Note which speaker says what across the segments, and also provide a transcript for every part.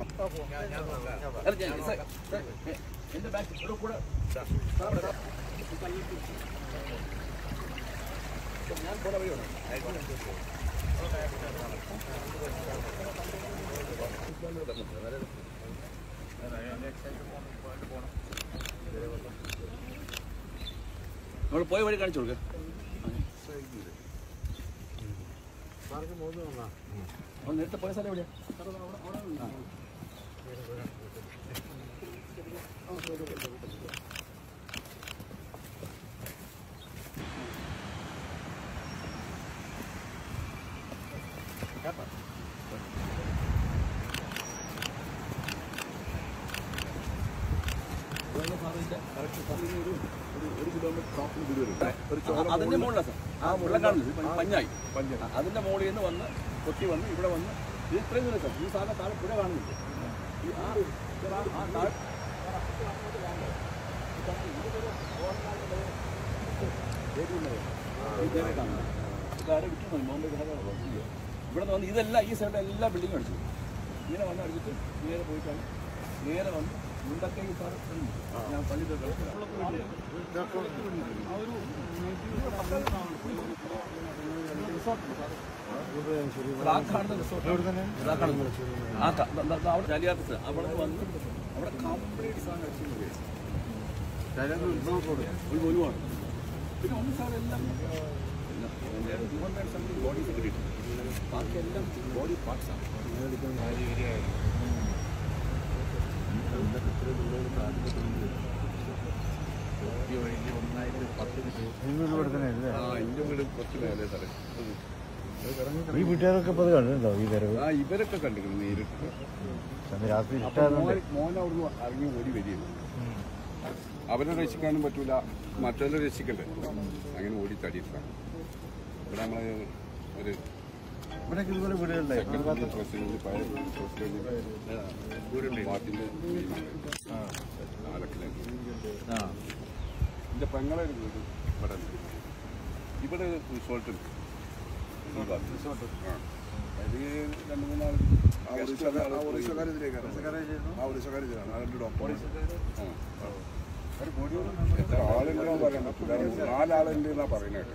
Speaker 1: എന്റെ ബാക്ക് കൂടെ ഞാൻ പോണ വഴിയാണ്. നമ്മൾ പോയ വഴി കാണിച്ചു കൊടുക്ക. നേരത്തെ പോയ സ്ഥലം എവിടെയാ? അതിന്റെ മുകളിലാണ് സാർ ആ വെള്ളം കാണുന്നത് മഞ്ഞായി. അതിന്റെ മുകളിൽ നിന്ന് വന്ന് കൊത്തി വന്ന് ഇവിടെ വന്ന് ഇത് ഇത്രയും ദൂരം സാർ. ഈ സാധനം താഴെ പുഴ കാണുന്നില്ല. ഇവിടെ വന്ന് ഇതെല്ലാം ഈ സൈഡിൽ എല്ലാ ബിൽഡിങ്ങും അടിച്ചു. ഇങ്ങനെ വന്ന് അടിച്ചിട്ട് നേരെ പോയിട്ടാണ് നേരെ വന്ന് മുണ്ടക്കൈ ഞാൻ പള്ളി അവിടെ വന്ന് അവിടെ കംപ്ലീറ്റ് സാധനം അടിച്ചു ഒരുപാട്. പിന്നെ ഒന്ന് സാധനം എല്ലാം ബോഡി സെക്യൂരിറ്റി ബാക്കി എല്ലാം ബോഡി പാർട്സാണ്.
Speaker 2: ഈ വീട്ടുകാരൊക്കെ ഇപ്പൊ കണ്ടിട്ടുണ്ടോ ഈ വരവ്?
Speaker 1: ഇവരൊക്കെ കണ്ടിരുന്നു നേരിട്ട്.
Speaker 2: രാത്രി
Speaker 1: മോൻ അവിടുന്ന് ഇറങ്ങി ഓടി വരികയാണ്. അവരെ രക്ഷിക്കാനും പറ്റൂല, മറ്റുള്ളവരെ രക്ഷിക്കണ്ടേ, അങ്ങനെ ഓടി തടിയിട്ടാണ്. ഇവിടെ നമ്മളെ ഒരു
Speaker 2: ഇവിടെയൊക്കെ ഇതുപോലെ വീടുകളുണ്ടായി.
Speaker 1: എന്റെ പെങ്ങളെ ഒരു വീട് ഇവിടെ ഇവിടെ റിസോർട്ട് ഉണ്ട്. അത് 2-3 നാൾ എത്ര ആളുണ്ടെന്നാ പറയാൻ പറ്റില്ല. 4 ആളുണ്ട് എന്നാ പറയുന്നത്.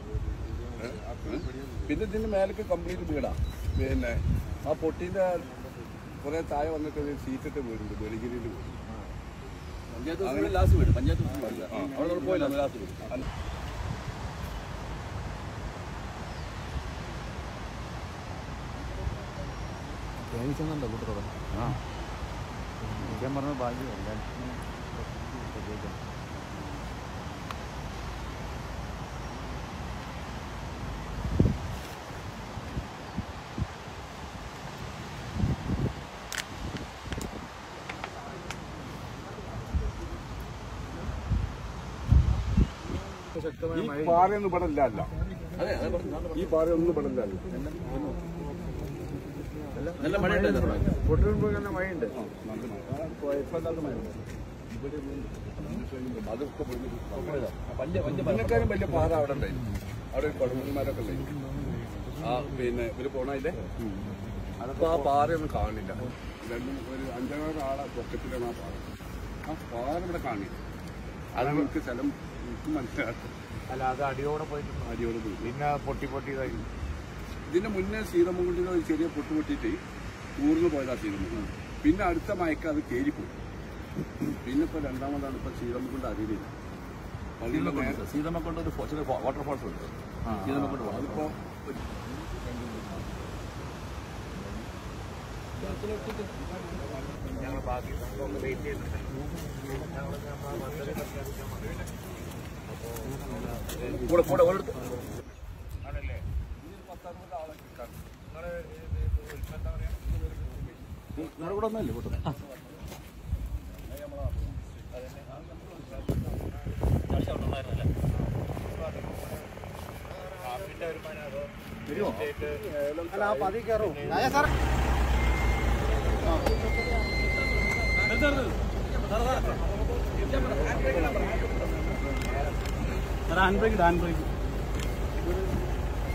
Speaker 1: പിന്നെ ഇതിന്റെ മേലേക്ക് കംപ്ലീറ്റ് വീടാ. പിന്നെ ആ പൊട്ടിന്റെ കുറെ താഴെ വന്നിട്ട് സീറ്റിട്ട് വീടുണ്ട്, വെളിഗിരിയിൽ വീട്. പഞ്ചായത്ത് ലാസ്റ്റ് വീട്, പഞ്ചായത്ത് അവിടെ പോയില്ല ലാസ്റ്റ് വീട്.
Speaker 2: തേനിച്ചെന്നുണ്ടോ കൂട്ടത്തോടെ? ആ ഞാൻ പറഞ്ഞ ഭാഗ്യമല്ല.
Speaker 1: ഈ പാറയൊന്നും ഇവിടെ ഇല്ല. ഈ പാറയൊന്നും ഇവിടെ ഇല്ല. നല്ല മഴയുണ്ട്,
Speaker 2: പൊട്ടിലുമ്പോൾ തന്നെ മഴയുണ്ട്.
Speaker 1: അതിനേക്കാളും വലിയ പാറ അവിടെ ഉണ്ടായിരുന്നു. അവിടെ ഒരു പടുമുന്മാരൊക്കെ ഉണ്ടായിരുന്നു. ആ പിന്നെ ഇവര് പോണതില്ലേ, അതിപ്പോ ആ പാറയൊന്നും കാണില്ല. ഒരു 5-6 ആളെ പൊക്കത്തിലാണ് ആ പാറ. ആ പാറ ഇവിടെ കാണില്ല. അത് നമുക്ക് സ്ഥലം മനസ്സിലാക്കും.
Speaker 2: അല്ല, അത് അടിയോടെ പോയിട്ട്
Speaker 1: അടിയോടെ പോയി
Speaker 2: പിന്നെ പൊട്ടി ഇതായി.
Speaker 1: ഇതിന്റെ മുന്നേ സീതമുകുണ്ടിന് ഒരു ചെറിയ പൊട്ടിയിട്ട് ഊർന്ന് പോയതാ സീതമുകുണ്ട്. പിന്നെ അടുത്ത മയക്ക് അത് കയറിപ്പോയി. പിന്നെ ഇപ്പൊ രണ്ടാമതാണ് ഇപ്പൊ സീതമുകുണ്ട് അറിയില്ല. സീതമുകുണ്ട് ഒരു ചെറിയ വാട്ടർഫോൾസ് ഉണ്ട്. സീതമുകുണ്ട് അതിപ്പോ
Speaker 2: ഞങ്ങൾ ബാക്കി വെയിറ്റ് ചെയ്യുന്നുണ്ട്.
Speaker 1: കൂടെ കൂടെ ഓരോരുത്തർ
Speaker 2: ആണല്ലേ?
Speaker 1: 10-60 ആളെ കിട്ടാൻ
Speaker 2: എന്താ പറയാ,
Speaker 1: കൂടെ ഒന്നല്ലേ കൂട്ടം.
Speaker 2: അല്ല ആ പതി കയറോ?
Speaker 1: ഹാൻഡ് ബ്രേക്ക്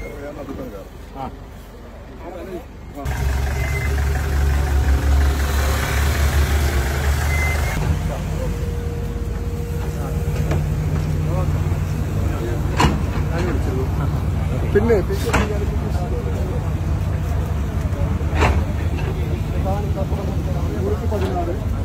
Speaker 1: ആ
Speaker 3: 16